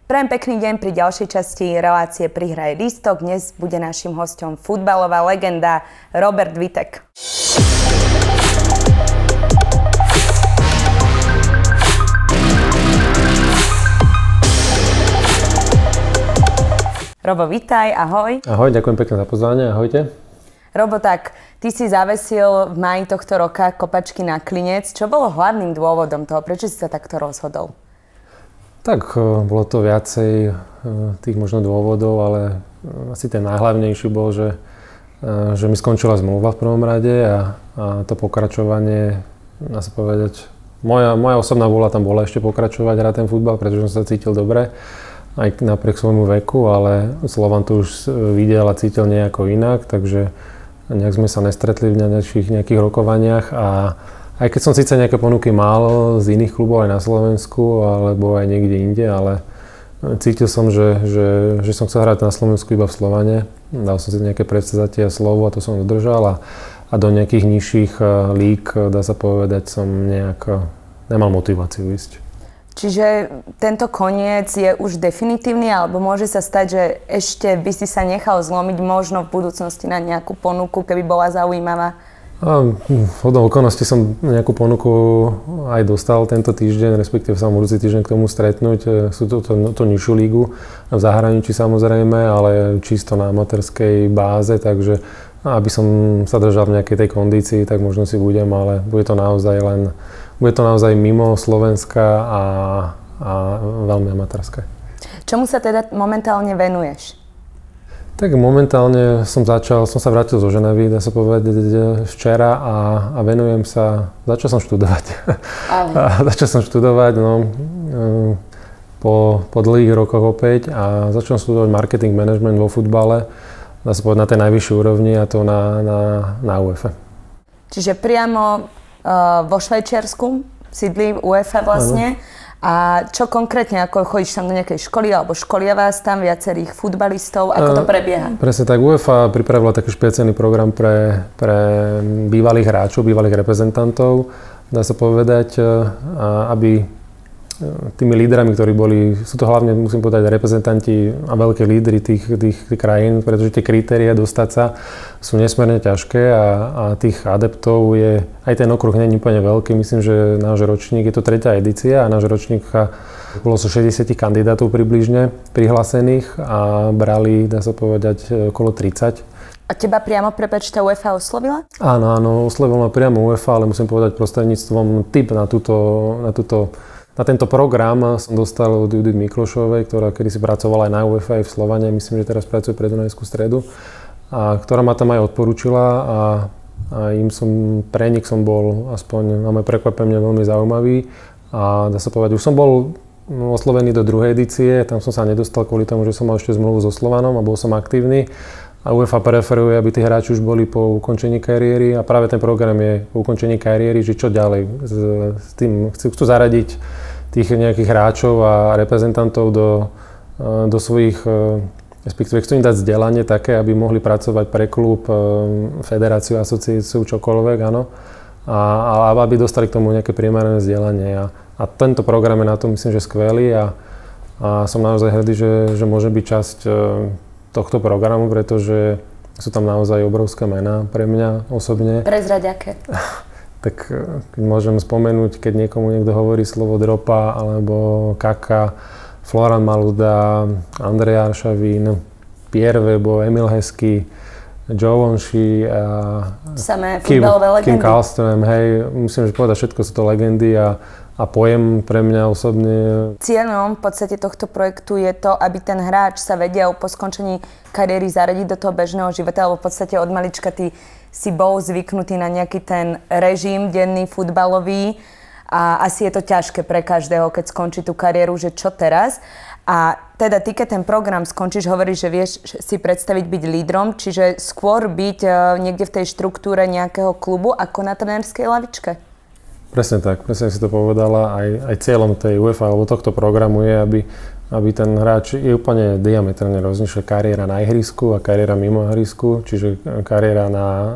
Prajem pekný deň pri ďalšej časti relácie Prihraj lístok. Dnes bude našim hosťom futbalová legenda Robert Vitek. Robo, vitaj, ahoj. Ahoj, ďakujem pekne za pozvanie, ahojte. Robo, tak ty si zavesil v máji tohto roka kopačky na klinec. Čo bolo hlavným dôvodom toho? Prečo si sa takto rozhodol? Tak, bolo to viacej tých možno dôvodov, ale asi ten najhlavnejší bol, že mi skončila zmluva v prvom rade a to pokračovanie, dá sa povedať, moja osobná vôľa tam bola ešte pokračovať, hrať ten futbal, pretože som sa cítil dobre, aj napriek svojmu veku, ale Slovan to už videl a cítil nejako inak, takže nejak sme sa nestretli v nejakých rokovaniach a aj keď som síce nejaké ponuky mal z iných klubov aj na Slovensku alebo aj niekde inde, ale cítil som, že som chcel hrať na Slovensku iba v Slovane. Dal som si nejaké predsavzatie a slovo a to som dodržal a do nejakých nižších líg, dá sa povedať, som nejak nemal motiváciu ísť. Čiže tento koniec je už definitívny, alebo môže sa stať, že ešte by si sa nechal zlomiť možno v budúcnosti na nejakú ponuku, keby bola zaujímavá? Hodou okolností som nejakú ponuku aj dostal tento týždeň, respektíve sa budúci týždeň k tomu stretnúť. Sú to nižšiu lígu v zahraničí samozrejme, ale čisto na amatérskej báze, takže aby som sa držal v nejakej tej kondícii, tak možno si budem, ale bude to naozaj mimo Slovenska a veľmi amatérske. Čomu sa teda momentálne venuješ? Tak momentálne som sa vrátil zo Ženevy, dá sa povedať, včera a venujem sa, začal som študovať, po dlhých rokoch opäť a začal som študovať marketing management vo futbale, dá sa povedať na tej najvyššej úrovni a to na UEFA. Čiže priamo vo Švajčiarsku sídli UEFA vlastne. Áno. A čo konkrétne, ako chodíš tam do nejakej školy alebo školia vás tam viacerých futbalistov, ako to prebieha? Presne tak, UEFA pripravila taký špeciálny program pre bývalých hráčov, bývalých reprezentantov, dá sa povedať, aby tými lídrami, ktorí boli, sú to hlavne, musím povedať, reprezentanti a veľké lídry tých krajín, pretože tie kritéria dostať sa sú nesmierne ťažké a tých adeptov je, aj ten okruh nie je úplne veľký, myslím, že náš ročník, je to 3. edícia a náš ročník bolo so 60 kandidátov približne prihlásených a brali, dá sa povedať, okolo 30. A teba priamo, prepáč, tá UEFA oslovila? Áno, oslovila ma priamo UEFA, ale musím povedať prostredníctvom tip na tento program som dostal od Judith Miklošovej, ktorá kedysi pracovala aj na UEFA aj v Slovane, myslím, že teraz pracuje pre Dunajskú Stredu, a ktorá ma tam aj odporúčila a pre nich som bol aspoň na moje prekvapenie veľmi zaujímavý a dá sa povedať, už som bol oslovený do 2. edície, tam som sa nedostal kvôli tomu, že som mal ešte zmluvu so Slovanom a bol som aktívny. A UEFA preferuje, aby tí hráči už boli po ukončení kariéry a práve ten program je po ukončení kariéry, že čo ďalej s tým, chcú zaradiť tých nejakých hráčov a reprezentantov do svojich, respektíve chcú im dať vzdelanie také, aby mohli pracovať pre klub, federáciu, asociáciu, čokoľvek, áno, a aby dostali k tomu nejaké primárne vzdelanie. A tento program je na to, myslím, že skvelý a som naozaj hrdý, že môže byť časť tohto programu, pretože sú tam naozaj obrovské mená pre mňa osobne. Prezrať aké? Tak keď môžem spomenúť, keď niekomu niekto hovorí slovo Dropa, alebo Kaka, Florian Malouda, Andrej Aršavín, Pierre Webo, Emil Heskey, Joe Wonshi a samé futbalové legendy. Kim Kallström, hej, musím povedať, všetko sú to legendy a pojem pre mňa osobne. Cieľom v podstate tohto projektu je to, aby ten hráč sa vedel po skončení kariéry zaradiť do toho bežného života, lebo v podstate od malička ty si bol zvyknutý na nejaký ten režim denný futbalový a asi je to ťažké pre každého, keď skončí tú kariéru, že čo teraz. A teda ty, keď ten program skončíš, hovoríš, že vieš si predstaviť byť lídrom, čiže skôr byť niekde v tej štruktúre nejakého klubu ako na trénerskej lavičke? Presne tak, presne si to povedala. Aj cieľom tej UEFA alebo tohto programu je, aby ten hráč je úplne diametrálne rozlišná kariéra na ihrisku a kariéra mimo ihrisku, čiže kariéra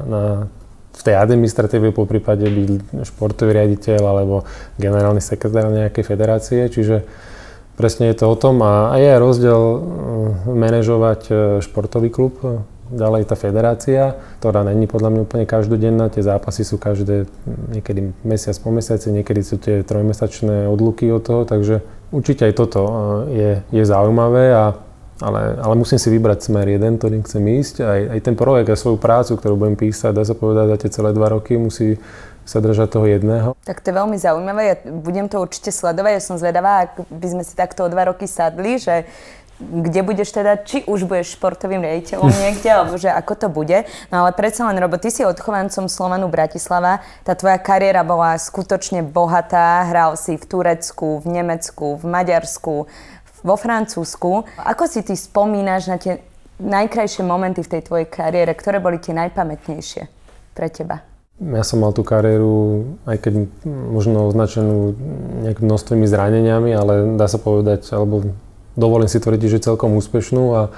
v tej administratíve, po prípade byť športový riaditeľ alebo generálny sekretár nejakej federácie. Čiže presne je to o tom a je rozdiel manažovať športový klub, ďalej tá federácia, ktorá není podľa mňa úplne každodenná, tie zápasy sú každé niekedy mesiac po mesiaci, niekedy sú tie trojmesačné odluky od toho, takže určite aj toto je zaujímavé, ale musím si vybrať smer jeden, ktorým chcem ísť. Aj ten projekt a svoju prácu, ktorú budem písať, dá sa povedať, za tie celé 2 roky musí sa držať toho jedného. Tak to je veľmi zaujímavé, ja budem to určite sledovať, ja som zvedavá, ak by sme si takto o 2 roky sadli, že kde budeš teda, či už budeš športovým riaditeľom niekde, alebo že ako to bude. No ale predsa len, Robo, ty si odchovancom Slovanu Bratislava, tá tvoja kariéra bola skutočne bohatá, hral si v Turecku, v Nemecku, v Maďarsku, vo Francúzsku. Ako si ty spomínaš na tie najkrajšie momenty v tej tvojej kariére, ktoré boli tie najpamätnejšie pre teba? Ja som mal tú kariéru, aj keď možno označenú nejakými množstvými zraneniami, ale dá sa povedať, alebo dovolím si tvrdiť, že celkom úspešnú a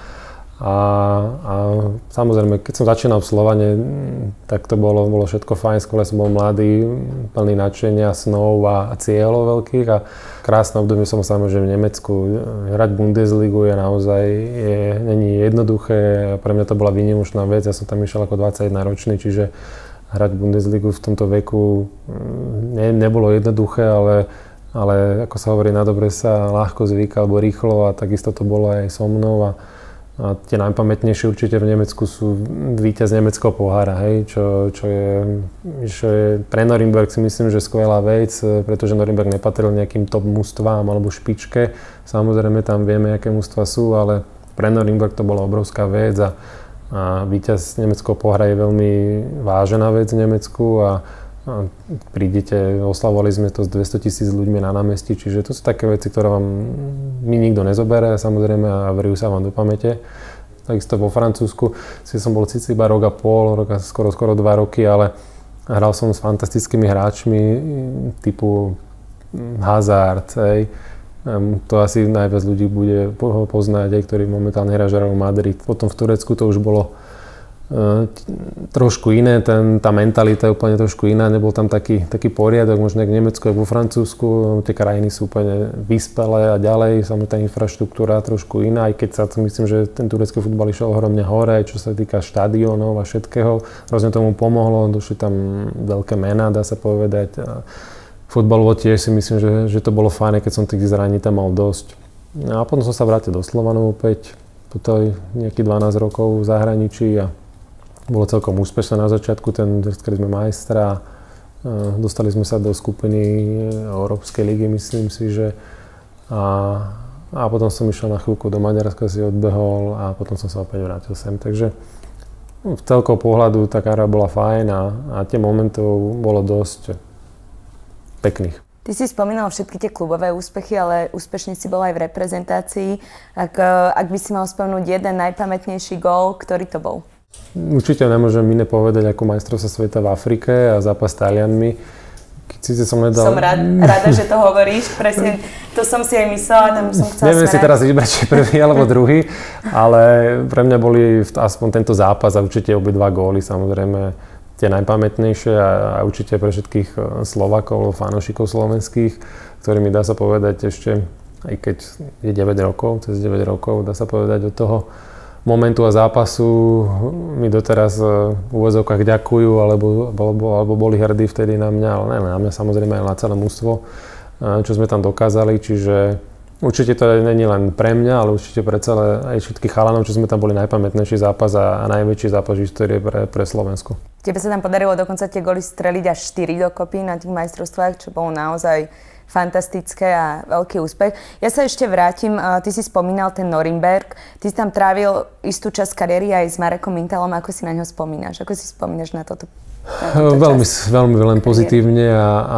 samozrejme, keď som začínal v Slovane, tak to bolo všetko fajn, skôr som bol mladý, plný nadšenia, snov a cieľov veľkých a krásne obdobie som samozrejme, že v Nemecku hrať Bundesligu je naozaj není jednoduché, pre mňa to bola výnimočná vec, ja som tam išiel ako 21 ročný, čiže hrať Bundesligu v tomto veku nebolo jednoduché, ale ako sa hovorí, na dobre sa ľahko zvyká alebo rýchlo a takisto to bolo aj so mnou a tie najpamätnejšie určite v Nemecku sú víťaz nemeckého pohára, hej, čo je pre Norimberg si myslím, že skvelá vec, pretože Norimberg nepatril nejakým top mužstvám alebo špičke. Samozrejme tam vieme, aké mužstvá sú, ale pre Norimberg to bola obrovská vec a víťaz nemeckého pohára je veľmi vážená vec v Nemecku a prídete, oslavovali sme to s 200 000 ľuďmi na námestí, čiže to sú také veci, ktoré vám nikto nezobere, samozrejme, a vrjú sa vám do pamäte. Takisto vo Francúzsku som bol síce iba rok a pol, skoro 2 roky, ale hral som s fantastickými hráčmi typu Hazard, hej. To asi najviac ľudí bude poznať, aj ktorí momentálne hrajú Real Madrid. Potom v Turecku to už bolo trošku iné, tá mentalita je úplne trošku iná, nebol tam taký poriadok, možno jak v Nemecku, jak vo Francúzsku, tie krajiny sú úplne vyspelé a ďalej, samotná infraštruktúra trošku iná, aj keď sa to myslím, že ten turecký futbal išiel ohromne hore, čo sa týka štadiónov a všetkého, hrozne tomu pomohlo, došli tam veľké mená, dá sa povedať. Futbalovo tiež si myslím, že to bolo fajn, keď som tých zraní tam mal dosť. A potom som sa vrátil do Slovanu opäť, potom nejakých 12 rokov v zahraničí a bolo celkom úspešné na začiatku, keď sme majstra, dostali sme sa do skupiny Európskej ligy, myslím si, že a potom som išiel na chvíľku do Maďarska, si odbehol a potom som sa opäť vrátil sem, takže v celkovom pohľadu tá kariéra bola fajn a tie momentov bolo dosť pekných. Ty si spomínal všetky tie klubové úspechy, ale úspešný si bol aj v reprezentácii. Ak by si mal spomenúť jeden najpamätnejší gól, ktorý to bol? Určite nemôžem iné povedať ako majstrovstvá sveta v Afrike a zápas s Talianmi. Som rada, že to hovoríš, presne to som si aj myslela, tam som chcela Neviem si teraz vybrať, či prvý alebo druhý, ale pre mňa boli aspoň tento zápas a určite obidva góly, samozrejme tie najpamätnejšie a určite pre všetkých Slovákov, fanúšikov slovenských, ktorými dá sa povedať ešte, aj keď je 9 rokov, cez 9 rokov, dá sa povedať od toho momentu a zápasu mi doteraz v úvodzovkách ďakujú, alebo boli hrdí vtedy na mňa, ale ne na mňa, samozrejme aj na celé mužstvo, čo sme tam dokázali, čiže určite to nie len pre mňa, ale určite pre celé aj všetkých chalanov, čo sme tam boli najpamätnejší zápas a najväčší zápas v histórii pre Slovensku. Tebe sa tam podarilo dokonca tie góly streliť až 4 dokopy na tých majstrovstvách, čo bolo naozaj fantastické a veľký úspech. Ja sa ešte vrátim, ty si spomínal ten Norimberg, ty si tam trávil istú časť kariéry aj s Marekom Mintalom, ako si na ňo spomínaš? Ako si spomínaš na toto? Veľmi len pozitívne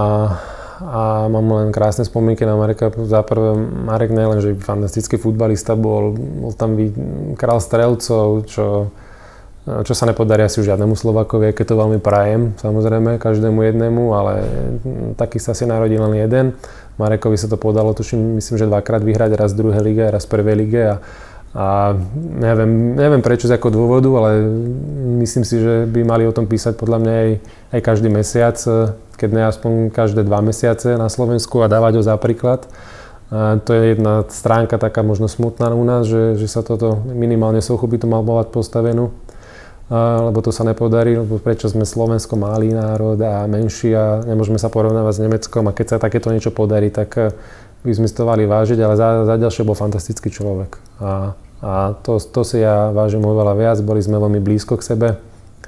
a mám len krásne spomienky na Mareka. Za prvé, Marek nielen, že fantastický futbalista, bol tam král strelcov, čo sa nepodarí asi žiadnemu Slovákovi, keď to veľmi prajem, samozrejme, každému jednému, ale taký sa si narodil len jeden. Marekovi sa to podalo, tuším, myslím, že 2-krát vyhrať, raz v druhej lige, raz v prvej lige a neviem prečo, z akého dôvodu, ale myslím si, že by mali o tom písať podľa mňa aj každý mesiac, keď ne aspoň každé 2 mesiace na Slovensku a dávať ho za príklad. To je jedna stránka taká možno smutná u nás, že sa toto minimálne sochu by to mal mať postavenú, lebo to sa nepodarí, lebo prečo sme Slovensko malý národ a menší a nemôžeme sa porovnávať s Nemeckom a keď sa takéto niečo podarí, tak by sme to mali vážiť, ale za ďalšie bol fantastický človek. A to si ja vážim oveľa viac, boli sme veľmi blízko k sebe.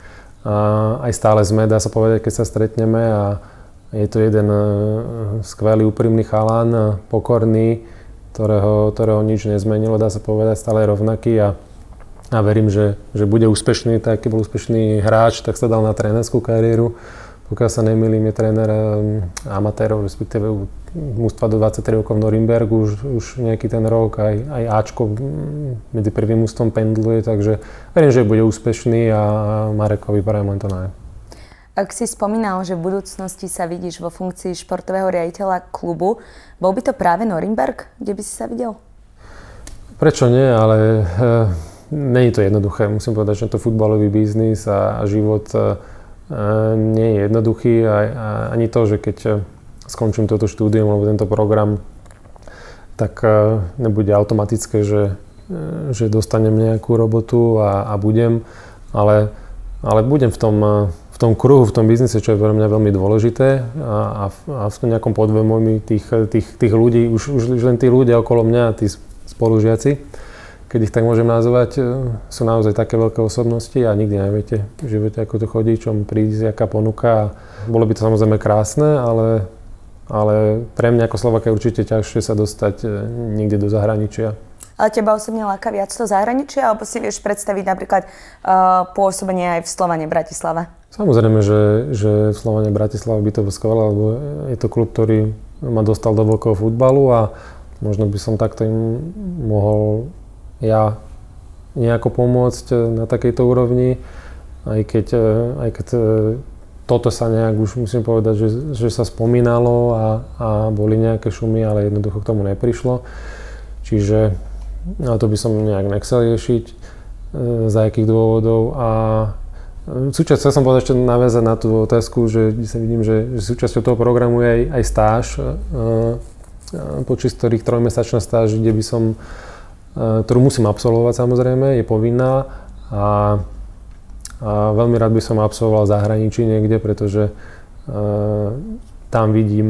Aj stále sme, dá sa povedať, keď sa stretneme a je to jeden skvelý, úprimný chalan, pokorný, ktorého nič nezmenilo, dá sa povedať, stále je rovnaký a verím, že bude úspešný, tak keď bol úspešný hráč, tak sa dal na trénerskú kariéru. Pokiaľ sa nemýlim, je tréner amatérov, respektíve mužstva do 23 rokov v Norimbergu, už nejaký ten rok, aj Ačko medzi prvým mužstvom pendluje, takže verím, že bude úspešný a Marekovi prajem len to naj. Ak si spomínal, že v budúcnosti sa vidíš vo funkcii športového riaditeľa klubu, bol by to práve Norimberg, kde by si sa videl? Prečo nie, ale nie je to jednoduché. Musím povedať, že to futbalový biznis a život nie je jednoduchý. Ani to, že keď skončím toto štúdium alebo tento program, tak nebude automatické, že dostanem nejakú robotu a budem, ale budem v tom kruhu, v tom biznise, čo je pre mňa veľmi dôležité a v tom nejakom podvedomí tých ľudí, už len tí ľudia okolo mňa, tí spolužiaci, keď ich tak môžem nazvať, sú naozaj také veľké osobnosti a nikdy neviete v živote, ako to chodí, čo príde, aká ponuka. Bolo by to samozrejme krásne, ale pre mňa ako Slováka je určite ťažšie sa dostať niekde do zahraničia. Ale teba osobne láka viac to zahraničia, alebo si vieš predstaviť napríklad pôsobenie aj v Slovane Bratislava? Samozrejme, že v Slovane Bratislava by to bolo skvelé, lebo je to klub, ktorý ma dostal do veľkého futbalu a možno by som takto im mohol ja nejako pomôcť na takejto úrovni, aj keď toto sa nejak už musím povedať, že sa spomínalo a boli nejaké šumy, ale jednoducho k tomu neprišlo. Čiže to by som nejak nechcel riešiť, za akých dôvodov. A súčasť, chcel som povedať ešte naviazať na tú otázku, že sa vidím, že súčasťou toho programu je aj stáž, počas ktorých 3-mesačná stáž, kde by som ktorú musím absolvovať samozrejme, je povinná a veľmi rád by som absolvoval v zahraničí niekde, pretože tam vidím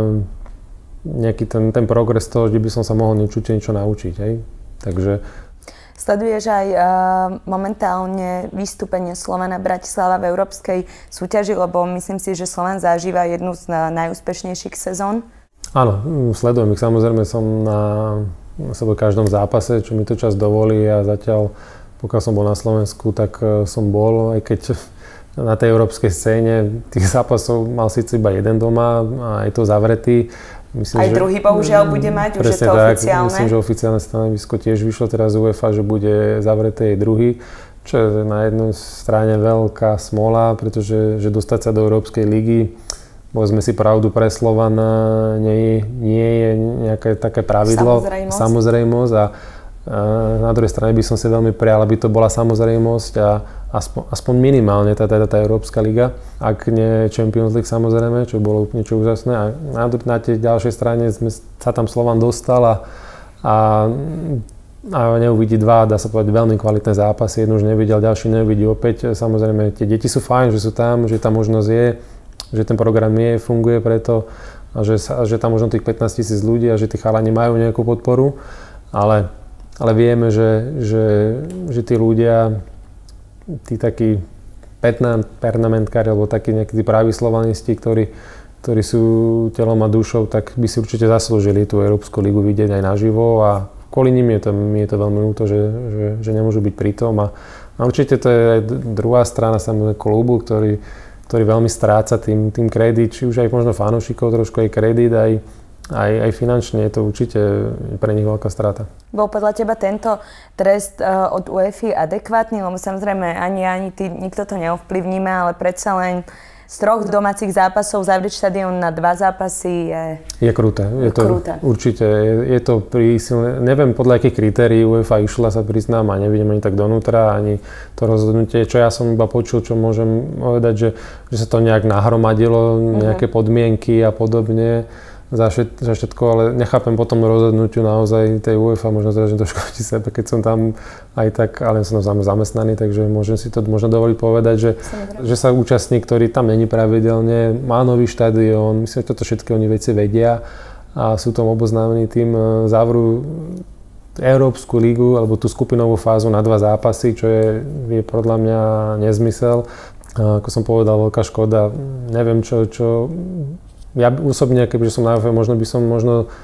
nejaký ten progres toho, kde by som sa mohol niečo naučiť. Hej? Takže sleduješ aj momentálne vystúpenie Slovana Bratislava v európskej súťaži, lebo myslím si, že Slovan zažíva jednu z najúspešnejších sezón. Áno, sledujem ich. Samozrejme som na každom zápase, čo mi to čas dovolí a zatiaľ, pokiaľ som bol na Slovensku, tak som bol, aj keď na tej európskej scéne tých zápasov mal síce iba jeden doma a je to zavretý. Myslím, aj druhý bohužiaľ bude mať, už je to tak, oficiálne. Myslím, že oficiálne stanovisko tiež vyšlo teraz z UEFA, že bude zavreté aj druhý, čo je na jednej strane veľká smola, pretože dostať sa do Európskej ligy, povedzme si pravdu, pre Slovan nie je nejaké také pravidlo, samozrejmosť a na druhej strane by som si veľmi prijal, aby to bola samozrejmosť a aspoň minimálne tá Európska liga, ak nie Champions League samozrejme, čo bolo niečo úžasné a na tej ďalšej strane sa tam Slovan dostal a neuvidí dva, dá sa povedať, veľmi kvalitné zápasy, jednu už nevidel, ďalší neuvidí opäť, samozrejme tie deti sú fajn, že sú tam, že tá možnosť je, že ten program funguje preto a že tam možno tých 15 000 ľudí a že tí chalani majú nejakú podporu, ale vieme, že tí ľudia, tí takí pernamentkári alebo takí nejakí tí praví slovanisti, ktorí sú telom a dušou, tak by si určite zaslúžili tú Európsku ligu vidieť aj naživo a kvôli nim je to veľmi ľúto, že nemôžu byť pri tom a určite to je aj druhá strana samozrejme klubu, ktorý veľmi stráca tým kredit, či už aj možno fanúšikov trošku aj kredit, aj finančne je to určite pre nich veľká strata. Bol podľa teba tento trest od UEFA adekvátny? Lebo samozrejme ani ty, nikto to neovplyvníme, ale predsa len z 3 domácich zápasov zavrieť štadión na 2 zápasy je kruté. Je to kruté. Určite. Je to prísilné. Neviem podľa akých kritérií UEFA išla, sa priznám, a nevidím ani tak donútra, ani to rozhodnutie, čo ja som iba počul, čo môžem povedať, že sa to nejak nahromadilo, nejaké podmienky a podobne. za všetko, ale nechápem potom rozhodnutiu naozaj tej UEFA, možno zražím to škodí sebe, keď som tam aj tak, ale som tam zamestnaný, takže môžem si to možno dovoliť povedať, že sa účastník, ktorý tam není pravidelne, má nový štadión, myslím, že toto všetky oni veci vedia a sú tam oboznámení tým, zavrú Európsku lígu alebo tú skupinovú fázu na 2 zápasy, čo je podľa mňa nezmysel. Ako som povedal, veľká škoda, neviem čo ja osobne, keďže som na UEFA, možno by som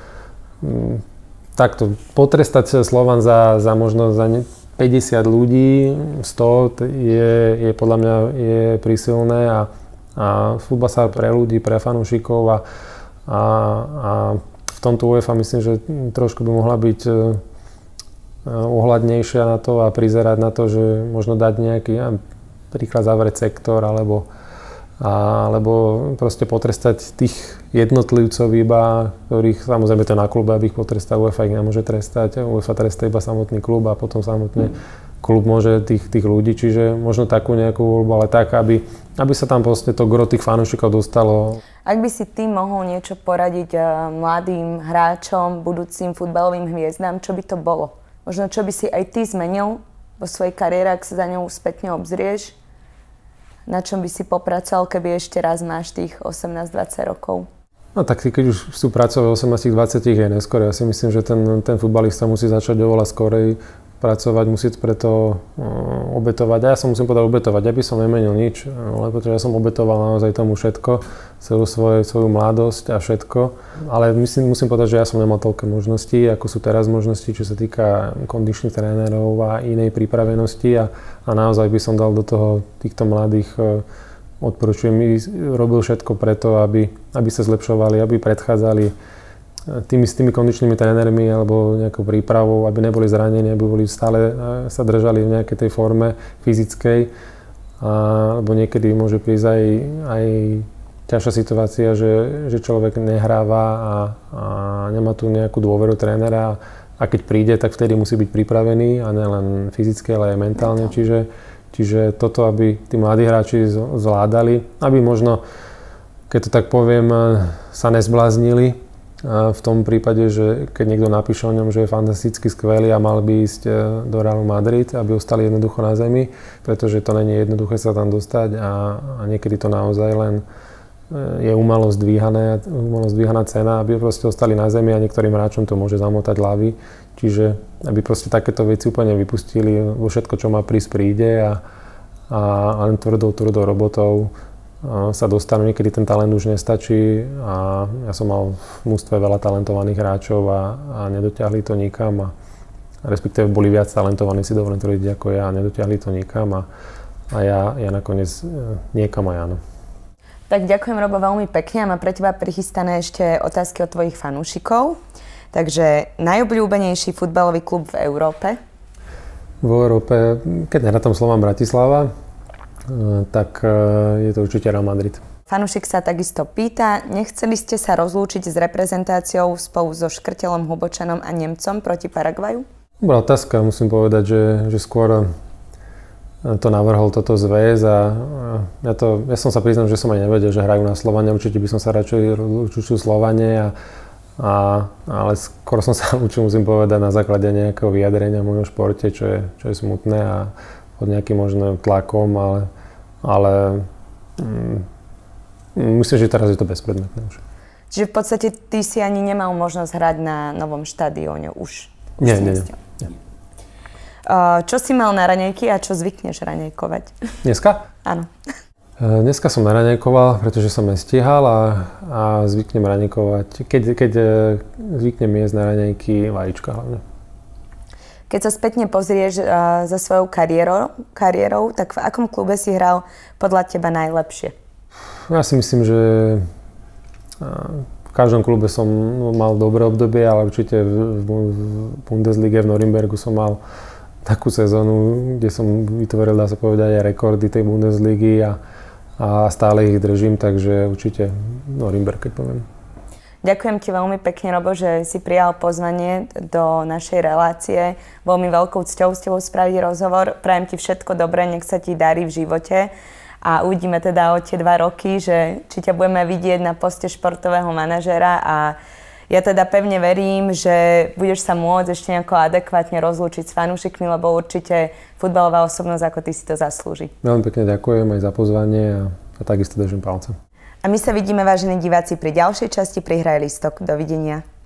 takto potrestať Slovan za možno za 50 ľudí, 100 je podľa mňa je prísilné a futbal sa pre ľudí, pre fanúšikov a v tomto UEFA myslím, že trošku by mohla byť ohľadnejšia na to a prizerať na to, že možno dať nejaký príklad zavrieť sektor alebo proste potrestať tých jednotlivcov iba, ktorých samozrejme to na klube, aby ich potrestal, UEFA ich nemôže trestať, UEFA trestá iba samotný klub a potom samotný klub môže tých ľudí, čiže možno takú nejakú voľbu, ale tak, aby sa tam proste to gro tých fanúšikov dostalo. Ak by si ty mohol niečo poradiť mladým hráčom, budúcim futbalovým hviezdám, čo by to bolo? Možno čo by si aj ty zmenil vo svojej kariére, ak sa za ňou spätne obzrieš? Na čom by si popracoval, keby ešte raz máš tých 18-20 rokov? No tak keď už sú pracovať 18-20 je neskôr. Ja si myslím, že ten futbalista musí začať oveľa skorej pracovať, musí preto obetovať. A ja som musím povedať obetovať. Ja by som nemenil nič, lebo ja som obetoval naozaj tomu všetko, celú svoju mladosť a všetko. Ale musím povedať, že ja som nemal toľké možností, ako sú teraz možnosti, čo sa týka kondičných trénerov a inej pripravenosti. A naozaj by som dal do toho týchto mladých, odporúčujem, robil všetko preto, aby sa zlepšovali, aby predchádzali s tými kondičnými trénermi alebo nejakou prípravou, aby neboli zranení, aby boli stále sa držali v nejakej tej forme fyzickej. Lebo niekedy môže prísť aj ťažšia situácia, že človek nehráva a nemá tu nejakú dôveru trénera a keď príde, tak vtedy musí byť pripravený a nielen fyzicky, ale aj mentálne. Čiže toto, aby tí mladí hráči zvládali, aby možno, keď to tak poviem, sa nezbláznili. V tom prípade, že keď niekto napíše o ňom, že je fantasticky skvelý a mal by ísť do Realu Madrid, aby ostali jednoducho na zemi, pretože to nie je jednoduché sa tam dostať a niekedy to naozaj len je umalo zdvíhaná cena, aby proste ostali na zemi a niektorým hráčom to môže zamotať hlavy. Čiže aby proste takéto veci úplne vypustili, vo všetko, čo má prísť, príde a len tvrdou robotou sa dostanú, niekedy ten talent už nestačí a ja som mal v mústve veľa talentovaných hráčov a nedotiahli to nikam a respektíve boli viac talentovaní, si dovolím tvrdiť ako ja a nedotiahli to nikam a ja nakoniec niekam aj áno. Tak ďakujem, Robo, veľmi pekne a mám pre teba prichystané ešte otázky od tvojich fanúšikov. Takže najobľúbenejší futbalový klub v Európe? V Európe, keď nerátam Slovan Bratislava, tak je to určite Real Madrid. Fanúšik sa takisto pýta, nechceli ste sa rozlúčiť s reprezentáciou spolu so Škrtelom, Hubočanom a Nemcom proti Paraguaju? Bola otázka, musím povedať, že skôr to navrhol toto zväz a ja som sa priznal, že som aj nevedel, že hrajú na Slovane, určite by som sa radšej rozlúčil Slovane ale skôr som sa učil, musím povedať, na základe nejakého vyjadrenia v mojom športe, čo je smutné a pod nejakým možno tlakom, ale myslím, že teraz je to bezpredmetné už. Čiže v podstate ty si ani nemal možnosť hrať na novom štadióne už? Nie. Čo si mal na raňajky a čo zvykneš raňajkovať? Dneska? Áno. Dneska som naraňajkoval, pretože som nestíhal a zvyknem raňajkovať, keď zvyknem jesť na raňajky vajíčka hlavne. Keď sa spätne pozrieš za svojou kariérou, tak v akom klube si hral podľa teba najlepšie? Ja si myslím, že v každom klube som mal dobré obdobie, ale určite v Bundeslige v Norimbergu som mal takú sezónu, kde som vytvoril, dá sa povedať, aj rekordy tej Bundesligy a stále ich držím, takže určite Norimberg, keď poviem. Ďakujem ti veľmi pekne, Robo, že si prijal pozvanie do našej relácie. Bolo mi veľkou cťou s tebou spraviť rozhovor. Prajem ti všetko dobré, nech sa ti darí v živote a uvidíme teda o tie 2 roky, že či ťa budeme vidieť na poste športového manažera a ja teda pevne verím, že budeš sa môcť ešte nejako adekvátne rozlúčiť s fanúšikmi, lebo určite futbalová osobnosť ako ty si to zaslúži. Veľmi pekne ďakujem aj za pozvanie a takisto držím palce. A my sa vidíme, vážení diváci, pri ďalšej časti Prihraj listok. Dovidenia.